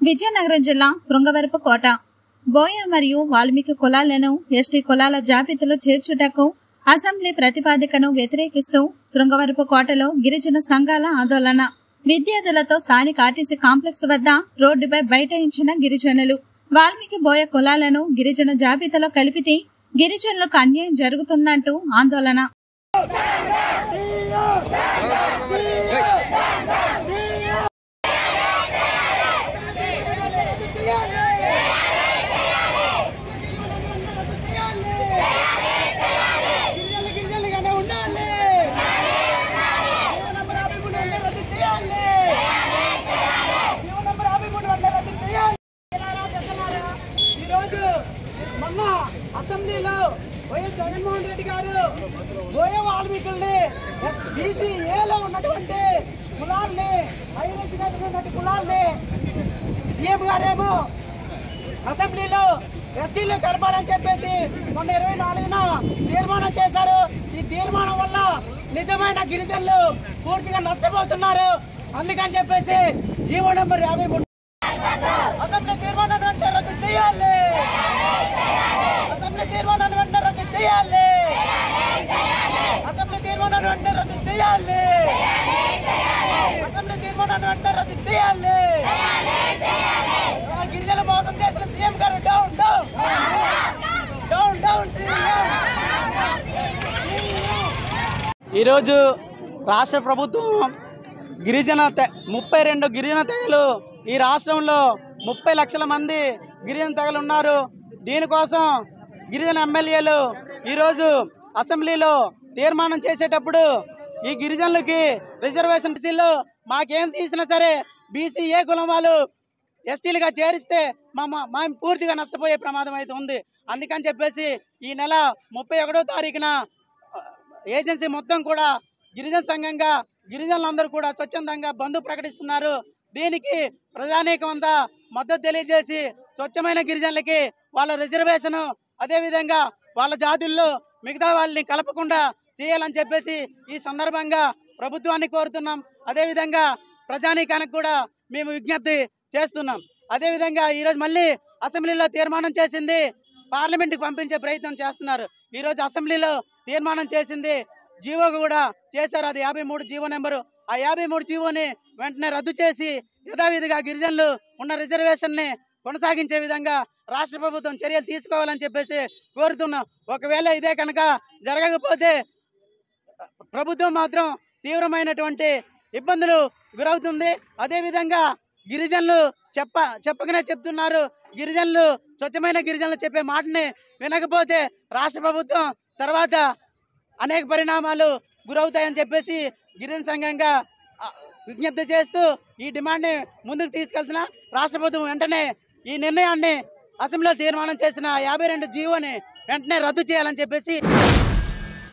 విజయనగరం జిల్లా శృంగవరపు కోట బోయ మరియు వాల్మీకి కులాలను ఎస్టీ కులాల జాబితాలో చేర్చుటకు అసెంబ్లీ ప్రతిపాదికను వ్యతిరేకిస్తూ శృంగవరపు కోటలో గిరిజన సంఘాల ఆందోళన. విద్యార్థులతో స్థానిక ఆర్టీసీ కాంప్లెక్స్ వద్ద రోడ్డుపై బైఠాయించిన గిరిజనులు. వాల్మీకి బోయ కులాలను గిరిజన జాబితాలో కలిపితే గిరిజనులకు అన్యాయం జరుగుతుందంటూ ఆందోళన. అసెంబ్లీలో వైఎస్ జగన్మోహన్ రెడ్డి గారు బోయ వాల్మీకుల్ని బీసీఏలో ఉన్నటువంటి కులాల్ని హైరెడ్డి కులాల్ని సీఎం గారేమో అసెంబ్లీలో ఎస్టీలో కలపాలని చెప్పేసి మొన్న 24న తీర్మానం చేశారు. ఈ తీర్మానం వల్ల నిజమైన గిరిజనులు పూర్తిగా నష్టపోతున్నారు. అందుకని చెప్పేసి జీవో నెంబర్ 53 అసెంబ్లీ తీర్మానాన్ని వెంటనే రద్దు చేయాలి. అసెంబ్లీ తీర్మానాన్ని వెంటనే రద్దు చేయాలి. అసెంబ్లీ తీర్మానాన్ని వెంటనే రద్దు చేయాలి. అసెంబ్లీ తీర్మానాన్ని వెంటనే రద్దు చేయాలి. గిరిజన మోసం చేసిన సీఎం గారు down down down down CM. ఈరోజు రాష్ట్ర ప్రభుత్వం 32 గిరిజన తెగలు ఈ రాష్ట్రంలో 30 లక్షల మంది గిరిజన తెగలు ఉన్నారు. దీనికోసం గిరిజన ఎమ్మెల్యేలు ఈరోజు అసెంబ్లీలో తీర్మానం చేసేటప్పుడు ఈ గిరిజనులకి రిజర్వేషన్ బీసీలో మాకేం తీసినా సరే బీసీఏ కులం వాళ్ళు ఎస్టీలుగా చేరిస్తే మేము పూర్తిగా నష్టపోయే ప్రమాదం అయితే ఉంది. అందుకని చెప్పేసి ఈ నెల 31వ తారీఖున ఏజెన్సీ మొత్తం కూడా గిరిజన సంఘంగా గిరిజనులందరూ కూడా స్వచ్ఛందంగా బంద్ ప్రకటిస్తున్నారు. దీనికి ప్రజానీకం అంతా మద్దతు తెలియజేసి స్వచ్ఛమైన గిరిజనులకి వాళ్ళ రిజర్వేషన్ అదేవిధంగా వాళ్ళ జాతుల్లో మిగతా వాళ్ళని కలపకుండా చేయాలని చెప్పేసి ఈ సందర్భంగా ప్రభుత్వాన్ని కోరుతున్నాం. అదేవిధంగా ప్రజానీకానికి కూడా మేము విజ్ఞప్తి చేస్తున్నాం. అదేవిధంగా ఈరోజు మళ్ళీ అసెంబ్లీలో తీర్మానం చేసింది పార్లమెంట్కి పంపించే ప్రయత్నం చేస్తున్నారు. ఈరోజు అసెంబ్లీలో తీర్మానం చేసింది జీవో కూడా చేశారు. అది 53 జీవో నెంబరు. ఆ 53 జీవోని వెంటనే రద్దు చేసి యథావిధిగా గిరిజనులు ఉన్న రిజర్వేషన్ని కొనసాగించే విధంగా రాష్ట్ర ప్రభుత్వం చర్యలు తీసుకోవాలని చెప్పేసి కోరుతున్నాం. ఒకవేళ ఇదే కనుక జరగకపోతే ప్రభుత్వం మాత్రం తీవ్రమైనటువంటి ఇబ్బందులు గురవుతుంది. అదేవిధంగా గిరిజనులు చెప్పకనే చెప్తున్నారు. గిరిజనులు స్వచ్ఛమైన గిరిజనులు చెప్పే మాటని వినకపోతే రాష్ట్ర ప్రభుత్వం తర్వాత అనేక పరిణామాలు గురవుతాయని చెప్పేసి గిరిజన సంఘంగా విజ్ఞప్తి చేస్తూ ఈ డిమాండ్ని ముందుకు తీసుకెళ్తున్నా. రాష్ట్ర ప్రభుత్వం వెంటనే ఈ నిర్ణయాన్ని అసెంబ్లీలో తీర్మానం చేసిన 52 జీవోని వెంటనే రద్దు చేయాలని చెప్పేసి